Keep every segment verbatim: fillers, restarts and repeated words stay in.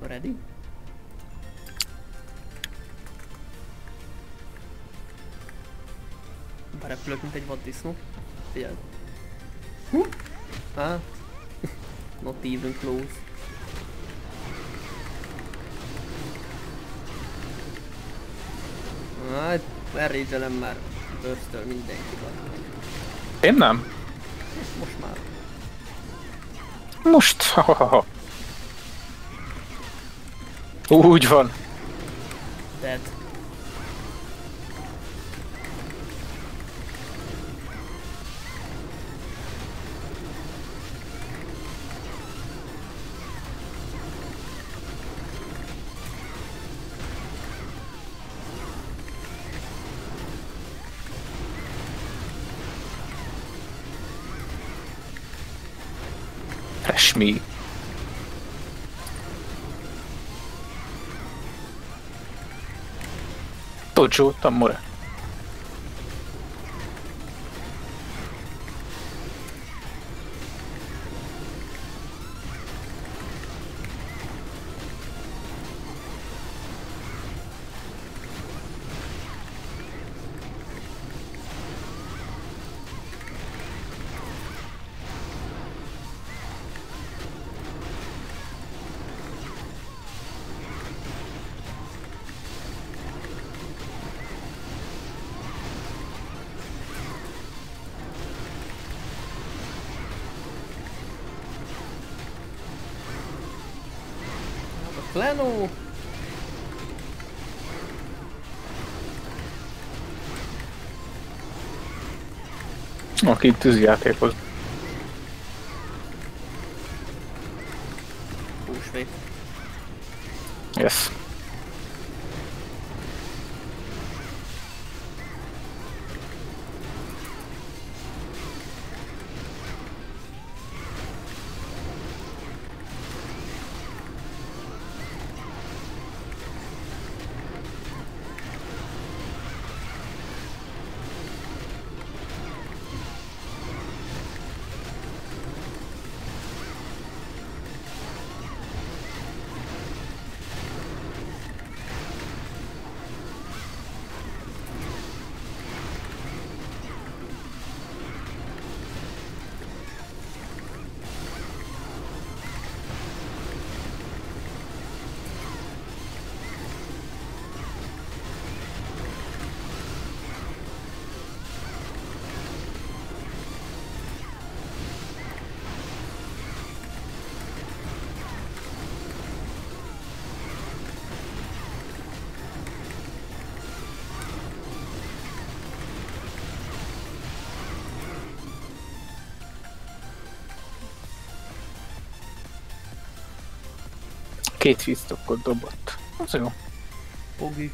Ready? Berepülök, mint egy vaddisznó. Figyeld. Ah. Not even close. Hát, elrégyelem már bőrsztől mindenki van. Én nem. Most már. Most, ha-ha-ha. Úgy van. Dead. Fresh me. Tojo Tamura. Leno! Aki tűzjátékhoz. Húsvét. Yes. Két víztokkot dobott. Az jó. Pogi.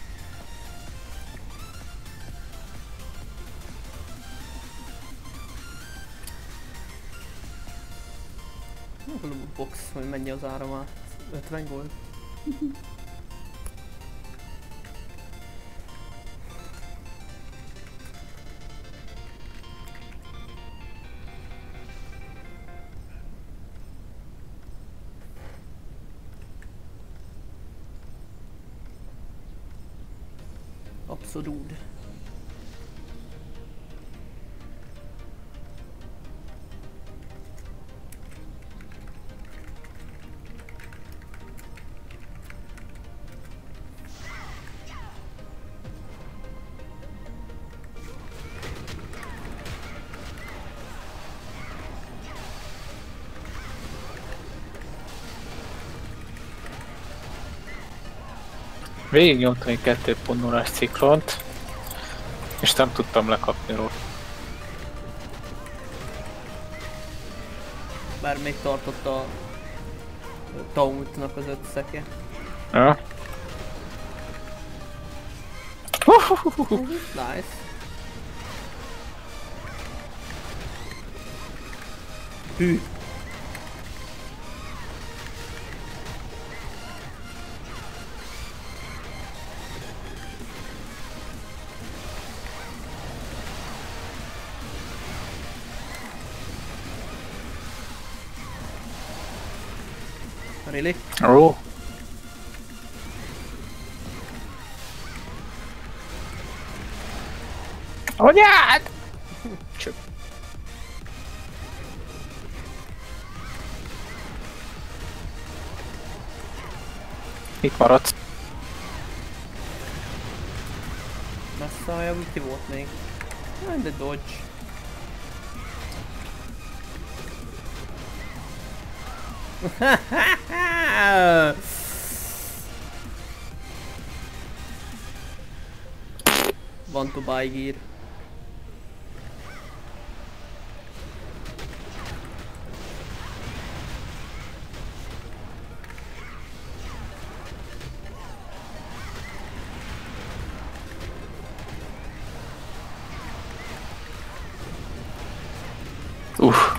Box, hogy mennyi az ára már? ötven gold? Abszolút. Végignyomtam egy kettő pont nullás ciklont, és nem tudtam lekapni róla. Bár még tartott a tauntnak az ötszeke. Ja. Nice. Hű. Really? Ó, Anyád! Csöp. Itt maradsz. Messze a jobb, ki volt még? Jaj, de dodge. Want to buy gear. Uff.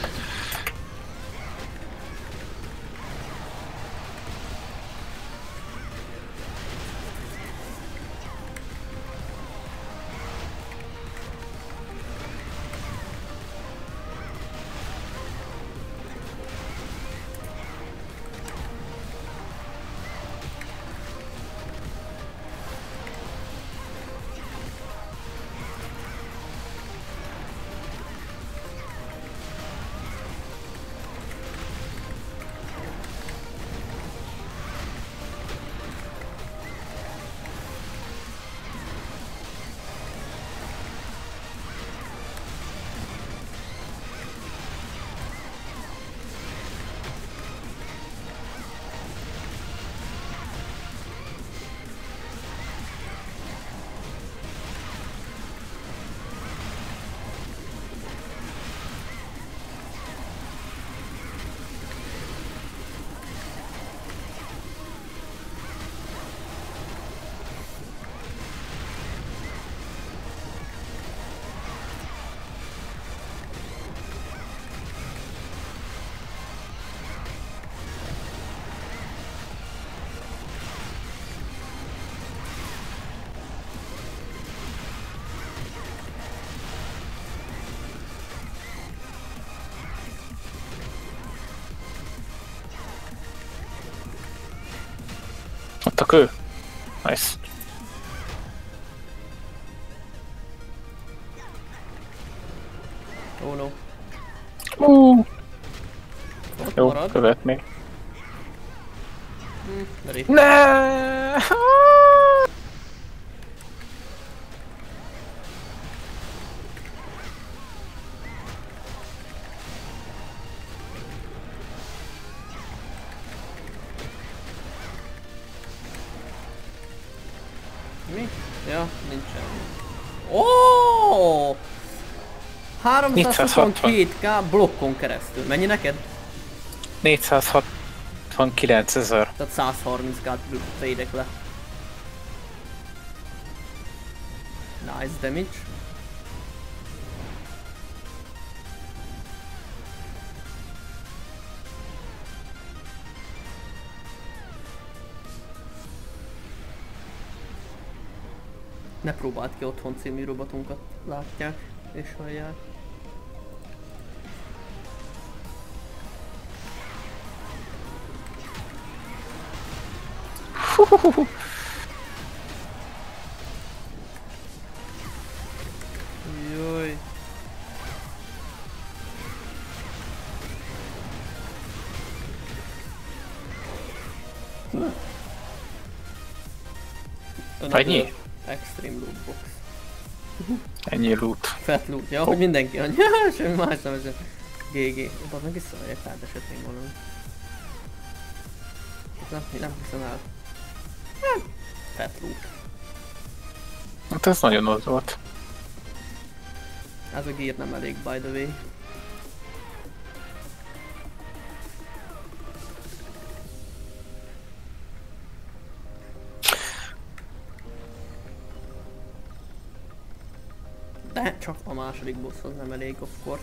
Ott a kő. Nice. Oh no. Uh. Jó, Marad. követ még. Hm, rip. Ne! Mi? Ja, nincsen. Oh! háromszázhuszonkettő k blokkon keresztül. Mennyi neked? négyszázhatvankilencezer. Tehát százharminc k-t fedek le. Nice damage. Ne próbáld ki otthon című robotunkat látják és hallják. Jaj. Ennyi? Extreme loot box. Ennyi loot. Fat loot, ja, hogy mindenki annyi, semmi más nem esett. gé gé. Oda meg visszamegyek, hát esett még valami. Nem, nem hiszem el. Fat loot. Hát ez nagyon az volt. Ez a gear nem elég, by the way. De csak a második bosshoz nem elég, of course.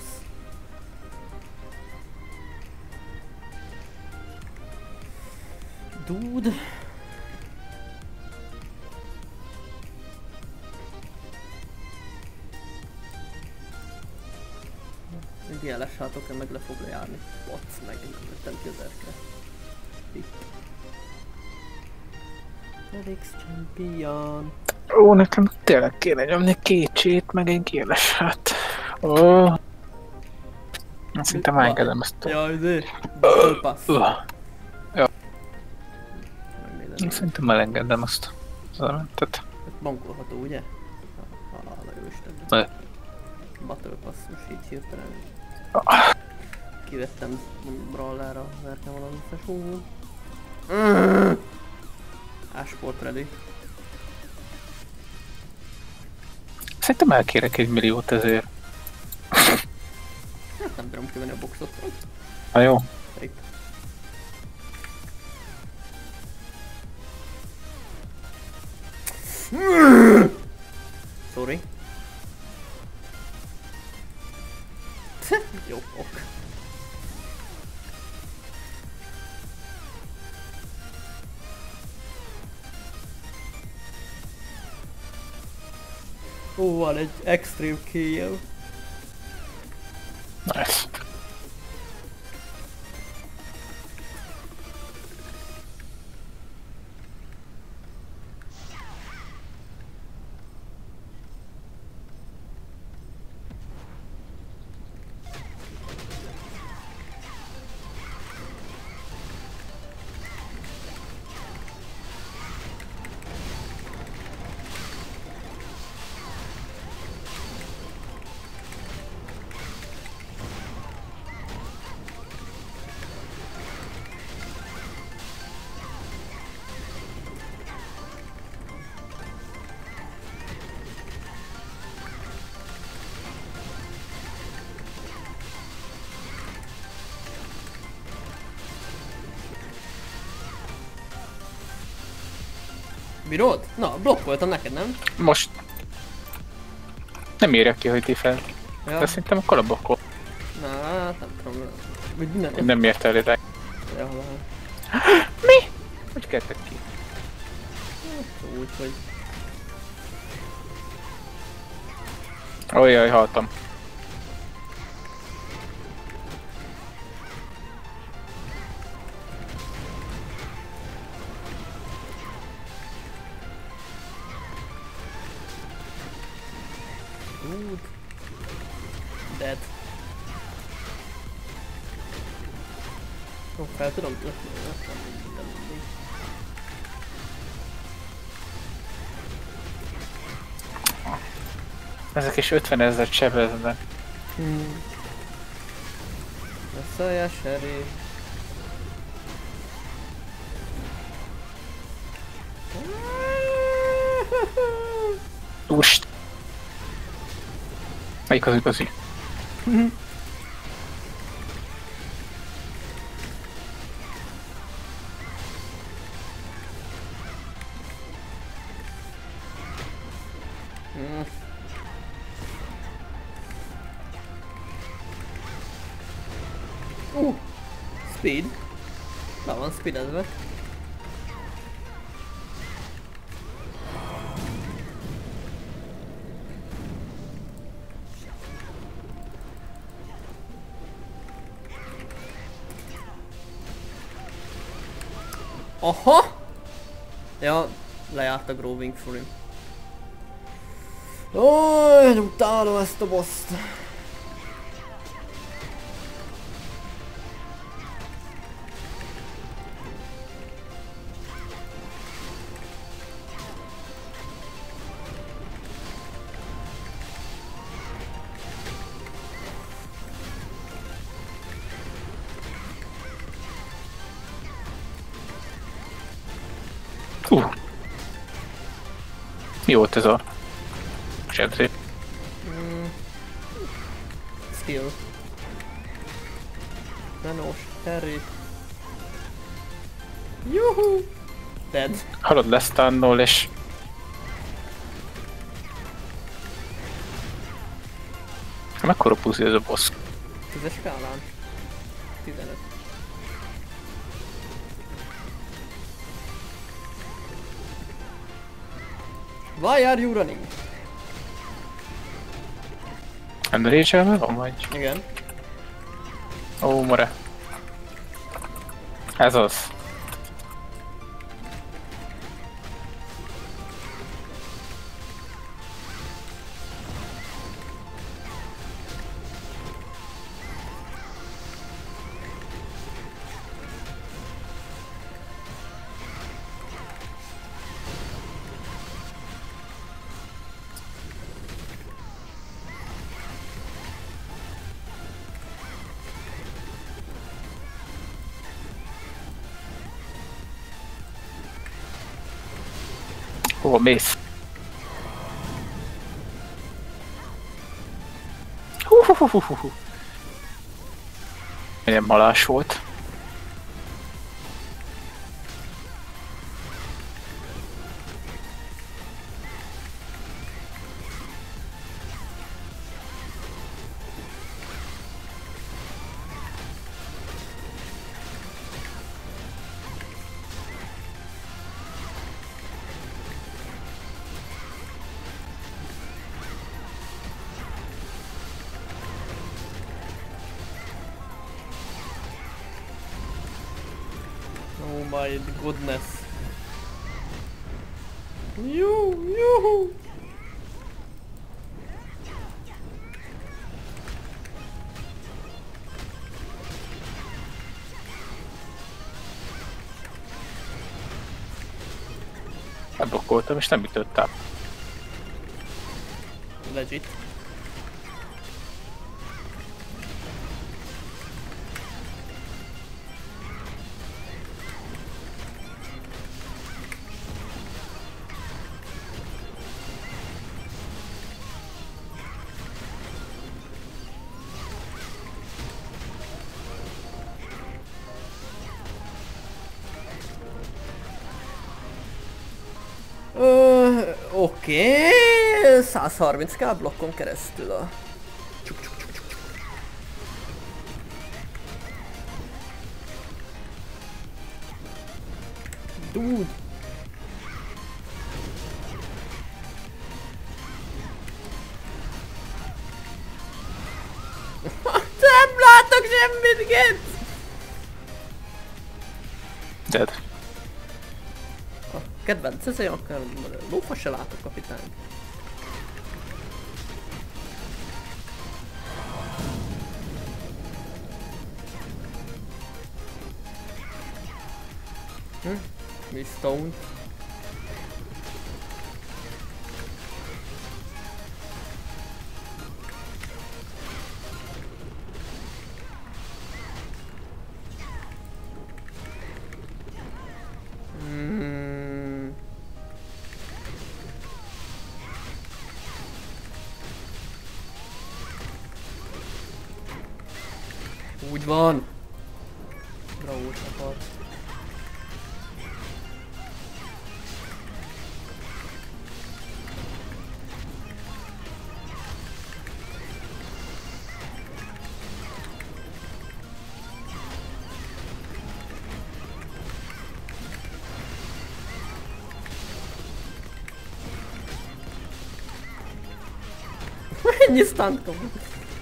Dude. Egy ilyen lesátok, meg le fog lejárni. Poc, meg lettem ki az erkre. Itt. Felix Champion. Ó, nekem tényleg kéne nyomni két csét, meg egy géleset. Ó. Szinte már engedem ezt a... Jaj, de... Battle Pass. Jó. Megnézem. Szerintem elengedem azt az elementet. Bankolható, ugye? Ah, na jó Isten. Ne. Battle Pass, most így hirtelen. Ah. Kivettem Brawlerra, vertem valami összes. Mm. Ásport ready. Szerintem elkérek egy milliót ezért. Hát nem tudom kivenni a boxot. Na jó. Itt. Sorry. Jó, ok. Ó, van egy extreme kill. Nice. Bírod? Na, blokkoltam neked, nem? Most... Nem írja ki, hogy ti fel. Ja. De szerintem akkor a blokkol. Na, hát nem tudom. Vagy nem. Nem ért el ide. Ja, lehet. Mi? Hogy keltek ki? Hát, úgy, hogy... Ojjaj, haltam. Úgy. Dead. Jó, fel tudom lökni, nem minden mindig. Ezek is ötvenezret sebeznek. Hmm. Leszaljál, Sherry. Úrst! Melyik az igazi? Hmm. Uh, speed. Be van speededve. Aha! Ja, lejárt a Groving Fury. Oj, utálom ezt a boszt. Uh. Mi volt ez a... Zsedré? Mm. Skill. Menós, Harry. Juhu! Dead. Hallod, lesztánnol és... Mekkora puzi ez a boss? Tízes skálán. Tizenöt. Why are you running? Enrage-elve van vagy? Igen. Ó, more. Ez az. Hol mész? Hú, hú, hú, hú, hú, hú. Milyen malás volt. Oh my goodness. Jú, juhu. Elblokkoltam és nem ütöttem. Legit. Ö, Oké, száz harminc k blokkon keresztül a... Csuk, csuk, csuk, csuk, csuk. Dude. Nem látok semmit, Genc! Dead. A kedvenc ez olyan, akár lófa se látok, kapitány. Hm? Mi Stone? Mm. Úgy van! Bravo csapat! Ennyi stunt kapott.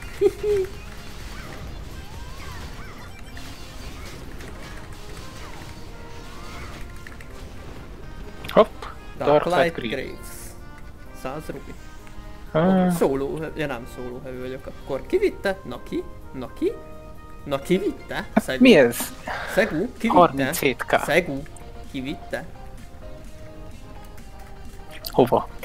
Hopp. Darklight Green. Graves. száz rubi. Ah, Szóló, ja nem szóló hevő vagyok. Akkor ki vitte? Na ki? Na ki? Na ki vitte? Szegu. mi ez? Szegu? Ki vitte? harminchét k. Szegu? Ki vitte? Hova?